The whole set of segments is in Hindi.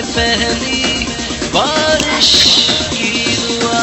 पहली बारिश की दुआ।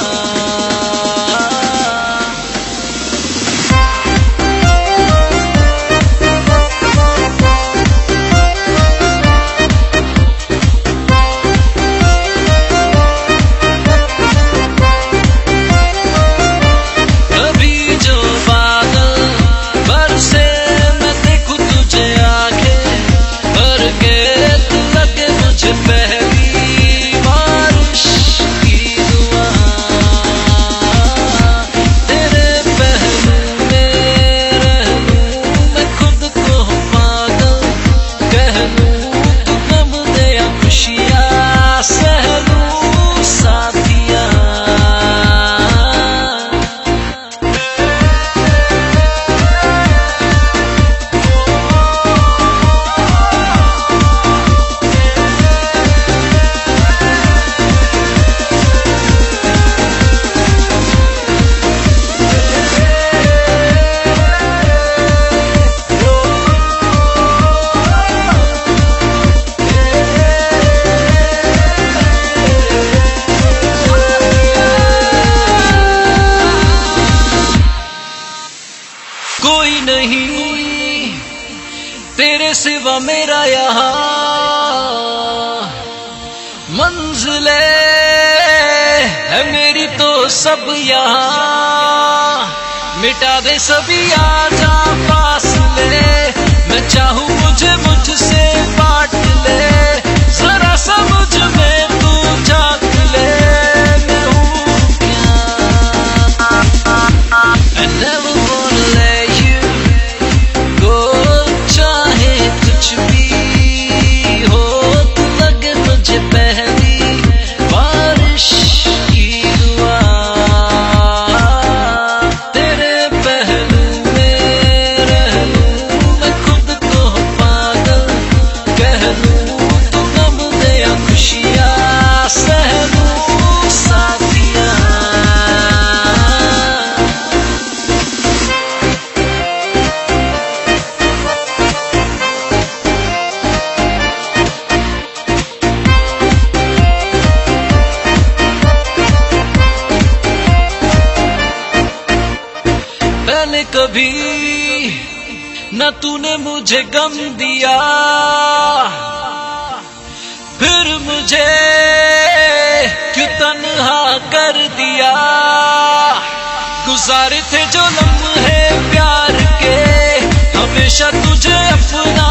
कोई नहीं तेरे सिवा मेरा यहाँ, मंजिले है मेरी तो सब यहाँ। मिटा दे सभी आजा फासले, मैं चाहूँ मुझे मुझसे बांट ले, जरा सा मुझ में तू झांक ले। मैं हूँ क्या I never wanna let you go, चाहे कुछ भी हो, तू लगे मुझे पहली बारिश की दुआ। तेरे पहलू में रह लूं, मैं खुद को पागल कह लूं, तू गम दे या खुशियाँ सह लूं साथिया। पहले कभी न तूने मुझे गम दिया, फिर मुझे क्यों तन्हा कर दिया। गुजारे थे जो लम्हे प्यार के, हमेशा तुझे अपना